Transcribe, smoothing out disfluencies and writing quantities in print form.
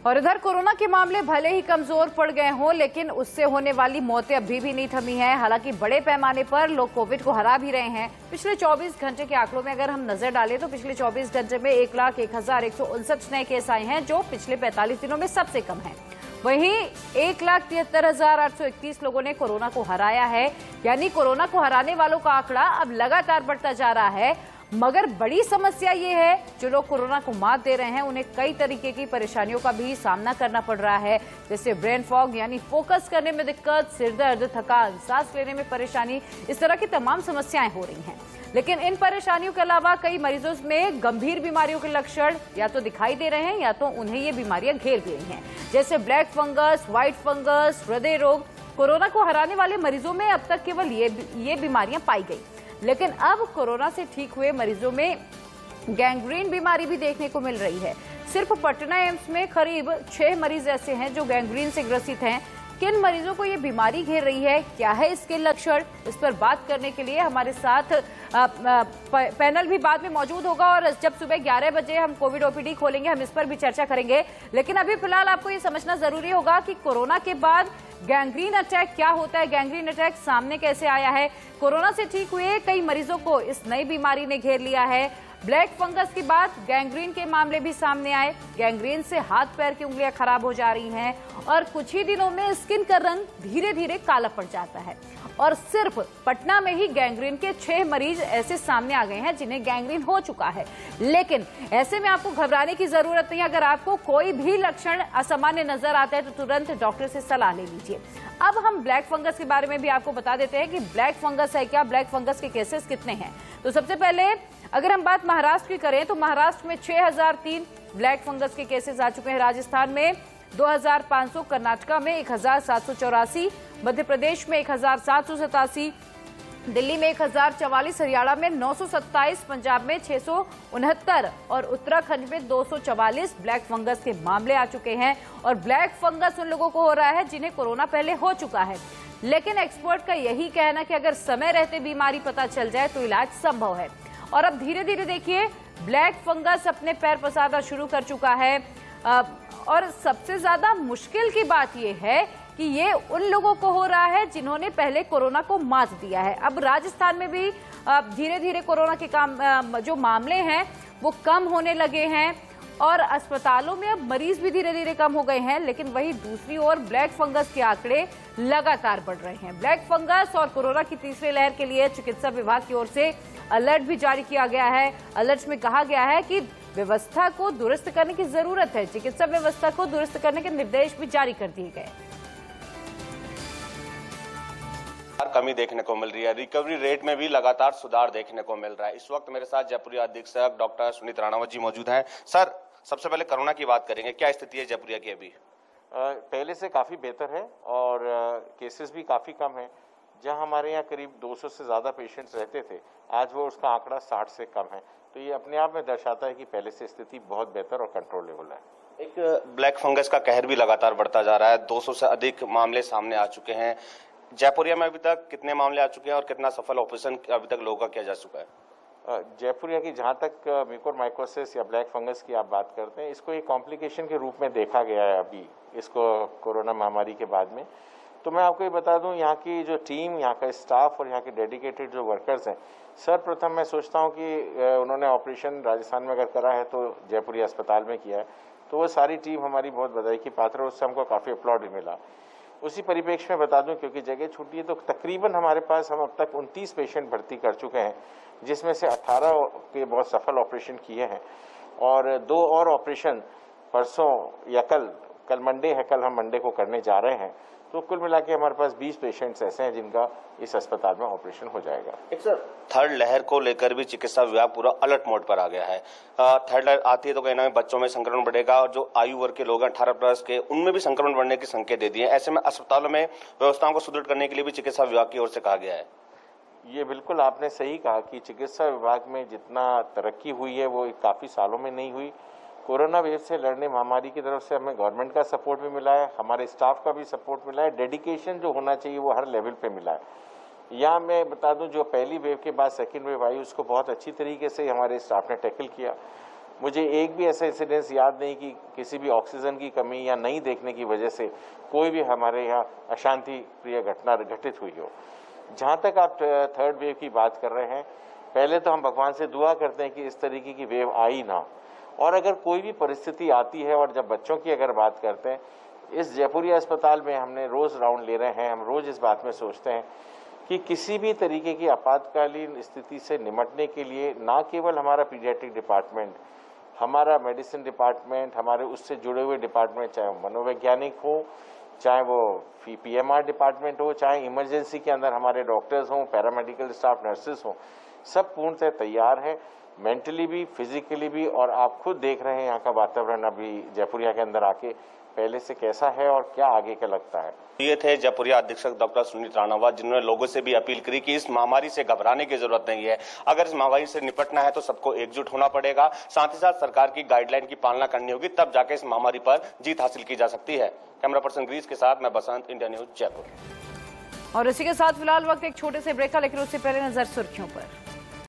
और इधर कोरोना के मामले भले ही कमजोर पड़ गए हों, लेकिन उससे होने वाली मौतें अभी भी नहीं थमी हैं। हालांकि बड़े पैमाने पर लोग कोविड को हरा भी रहे हैं। पिछले 24 घंटे के आंकड़ों में अगर हम नजर डालें तो पिछले 24 घंटे में 1,01,159 नए केस आए हैं, जो पिछले 45 दिनों में सबसे कम है। वहीं 1,73,831 लोगों ने कोरोना को हराया है। यानी कोरोना को हराने वालों का आंकड़ा अब लगातार बढ़ता जा रहा है। मगर बड़ी समस्या ये है, जो लोग कोरोना को मात दे रहे हैं उन्हें कई तरीके की परेशानियों का भी सामना करना पड़ रहा है, जैसे ब्रेन फॉग यानी फोकस करने में दिक्कत, सिर दर्द, थकान, सांस लेने में परेशानी, इस तरह की तमाम समस्याएं हो रही हैं। लेकिन इन परेशानियों के अलावा कई मरीजों में गंभीर बीमारियों के लक्षण या तो दिखाई दे रहे हैं या तो उन्हें ये बीमारियां घेर गई हैं, जैसे ब्लैक फंगस, व्हाइट फंगस, हृदय रोग। कोरोना को हराने वाले मरीजों में अब तक केवल ये बीमारियां पाई गई, लेकिन अब कोरोना से ठीक हुए मरीजों में गैंग्रीन बीमारी भी देखने को मिल रही है। सिर्फ पटना एम्स में करीब 6 मरीज ऐसे हैं जो गैंग्रीन से ग्रसित हैं। किन मरीजों को ये बीमारी घेर रही है, क्या है इसके लक्षण, इस पर बात करने के लिए हमारे साथ पैनल भी बाद में मौजूद होगा और जब सुबह 11 बजे हम कोविड ओपीडी खोलेंगे हम इस पर भी चर्चा करेंगे। लेकिन अभी फिलहाल आपको ये समझना जरूरी होगा कि कोरोना के बाद गैंग्रीन अटैक क्या होता है, गैंग्रीन अटैक सामने कैसे आया है। कोरोना से ठीक हुए कई मरीजों को इस नई बीमारी ने घेर लिया है। ब्लैक फंगस के बाद गैंग्रीन के मामले भी सामने आए। गैंग्रीन से हाथ पैर की उंगलियां खराब हो जा रही हैं और कुछ ही दिनों में स्किन का रंग धीरे धीरे काला पड़ जाता है। और सिर्फ पटना में ही गैंग्रीन के 6 मरीज ऐसे सामने आ गए हैं जिन्हें गैंग्रीन हो चुका है। लेकिन ऐसे में आपको घबराने की जरूरत नहीं। अगर आपको कोई भी लक्षण असामान्य नजर आता है तो तुरंत डॉक्टर से सलाह ले लीजिए। अब हम ब्लैक फंगस के बारे में भी आपको बता देते हैं कि ब्लैक फंगस है क्या, ब्लैक फंगस के केसेस कितने हैं। तो सबसे पहले अगर हम बात महाराष्ट्र की करें तो महाराष्ट्र में 6,003 ब्लैक फंगस के केसेस आ चुके हैं। राजस्थान में 2,500, कर्नाटका में 1,784, मध्य प्रदेश में 1,787, दिल्ली में 1,044, हरियाणा में 927, पंजाब में 669 और उत्तराखंड में 244 ब्लैक फंगस के मामले आ चुके हैं। और ब्लैक फंगस उन लोगों को हो रहा है जिन्हें कोरोना पहले हो चुका है। लेकिन एक्सपर्ट का यही कहना है कि अगर समय रहते बीमारी पता चल जाए तो इलाज संभव है। और अब धीरे धीरे देखिए ब्लैक फंगस अपने पैर पसारना शुरू कर चुका है। और सबसे ज्यादा मुश्किल की बात यह है कि ये उन लोगों को हो रहा है जिन्होंने पहले कोरोना को मात दिया है। अब राजस्थान में भी धीरे धीरे कोरोना के जो मामले हैं वो कम होने लगे हैं और अस्पतालों में अब मरीज भी धीरे धीरे कम हो गए हैं। लेकिन वही दूसरी ओर ब्लैक फंगस के आंकड़े लगातार बढ़ रहे हैं। ब्लैक फंगस और कोरोना की तीसरी लहर के लिए चिकित्सा विभाग की ओर से अलर्ट भी जारी किया गया है। अलर्ट में कहा गया है कि व्यवस्था को दुरुस्त करने की जरूरत है। चिकित्सा व्यवस्था को दुरुस्त करने के निर्देश भी जारी कर दिए गए। कमी देखने को मिल रही है, रिकवरी रेट में भी लगातार सुधार देखने को मिल रहा है। इस वक्त मेरे साथ जयपुरिया अधीक्षक डॉक्टर सुनीत राणावत जी मौजूद हैं। सर, सबसे पहले कोरोना की बात करेंगे, क्या स्थिति है जयपुरिया की अभी? पहले से काफ़ी बेहतर है और केसेस भी काफ़ी कम है। जहां हमारे यहाँ करीब 200 से ज़्यादा पेशेंट्स रहते थे, आज वो उसका आंकड़ा 60 से कम है। तो ये अपने आप में दर्शाता है कि पहले से स्थिति बहुत बेहतर और कंट्रोल लेवल है। एक ब्लैक फंगस का कहर भी लगातार बढ़ता जा रहा है, 200 से अधिक मामले सामने आ चुके हैं। जयपुरिया में अभी तक कितने मामले आ चुके हैं और कितना सफल ऑपरेशन अभी तक लोगों का किया जा चुका है? जयपुरिया की जहाँ तक म्यूकोरमाइकोसिस या ब्लैक फंगस की आप बात करते हैं, इसको एक कॉम्प्लिकेशन के रूप में देखा गया है अभी इसको कोरोना महामारी के बाद में। तो मैं आपको ये बता दूं, यहाँ की जो टीम, यहाँ का स्टाफ और यहाँ के डेडिकेटेड जो वर्कर्स हैं, सर्वप्रथम मैं सोचता हूँ कि उन्होंने ऑपरेशन राजस्थान में अगर करा है तो जयपुरिया अस्पताल में किया है, तो वो सारी टीम हमारी बहुत बधाई की पात्र है। उससे हमको काफ़ी अपलॉड भी मिला। उसी परिप्रेक्ष्य में बता दूं, क्योंकि जगह छुट्टी है तो तकरीबन हमारे पास हम अब तक 29 पेशेंट भर्ती कर चुके हैं, जिसमें से 18 के बहुत सफल ऑपरेशन किए हैं और 2 और ऑपरेशन परसों या कल मंडे है, कल हम मंडे को करने जा रहे हैं। तो कुल मिला के हमारे पास 20 पेशेंट्स ऐसे हैं जिनका इस अस्पताल में ऑपरेशन हो जाएगा। एक सर, थर्ड लहर को लेकर भी चिकित्सा विभाग पूरा अलर्ट मोड पर आ गया है। थर्ड लहर आती है तो कहना है बच्चों में संक्रमण बढ़ेगा और जो आयु वर्ग के लोग हैं 18 प्लस के, उनमें भी संक्रमण बढ़ने के संकेत दे दिए। ऐसे में अस्पतालों में व्यवस्थाओं को सुदृढ़ करने के लिए भी चिकित्सा विभाग की ओर से कहा गया है। ये बिल्कुल आपने सही कहा कि चिकित्सा विभाग में जितना तरक्की हुई है वो काफ़ी सालों में नहीं हुई। कोरोना वेव से लड़ने महामारी की तरफ से हमें गवर्नमेंट का सपोर्ट भी मिला है, हमारे स्टाफ का भी सपोर्ट मिला है, डेडिकेशन जो होना चाहिए वो हर लेवल पे मिला है। यहाँ मैं बता दूं, जो पहली वेव के बाद सेकंड वेव आई उसको बहुत अच्छी तरीके से हमारे स्टाफ ने टैकल किया। मुझे एक भी ऐसा इंसिडेंस याद नहीं कि किसी भी ऑक्सीजन की कमी या नहीं देखने की वजह से कोई भी हमारे यहाँ अशांति प्रिय घटना घटित हुई हो। जहाँ तक आप थर्ड वेव की बात कर रहे हैं, पहले तो हम भगवान से दुआ करते हैं कि इस तरीके की वेव आई ना, और अगर कोई भी परिस्थिति आती है, और जब बच्चों की अगर बात करते हैं, इस जयपुरिया अस्पताल में हमने रोज़ राउंड ले रहे हैं, हम रोज़ इस बात में सोचते हैं कि किसी भी तरीके की आपातकालीन स्थिति से निपटने के लिए ना केवल हमारा पीडियाट्रिक डिपार्टमेंट, हमारा मेडिसिन डिपार्टमेंट, हमारे उससे जुड़े हुए डिपार्टमेंट, चाहे वो मनोवैज्ञानिक हो, चाहे वो PMR डिपार्टमेंट हो, चाहे इमरजेंसी के अंदर हमारे डॉक्टर्स हों, पैरामेडिकल स्टाफ, नर्सेस हों, सब पूर्णतः तैयार है, मेंटली भी, फिजिकली भी। और आप खुद देख रहे हैं यहाँ का वातावरण अभी जयपुरिया के अंदर आके पहले से कैसा है और क्या आगे का लगता है। ये थे जयपुरिया अधीक्षक डॉक्टर सुनीत राणावत, जिन्होंने लोगों से भी अपील करी कि इस महामारी से घबराने की जरूरत नहीं है। अगर इस महामारी से निपटना है तो सबको एकजुट होना पड़ेगा, साथ ही साथ सरकार की गाइडलाइन की पालना करनी होगी, तब जाके इस महामारी पर जीत हासिल की जा सकती है। कैमरा पर्सन ग्रीस के साथ मैं बसंत, इंडिया न्यूज जयपुर। और इसी के साथ फिलहाल वक्त एक छोटे से ब्रेक का, लेकिन उससे पहले नजर सुर्खियों पर।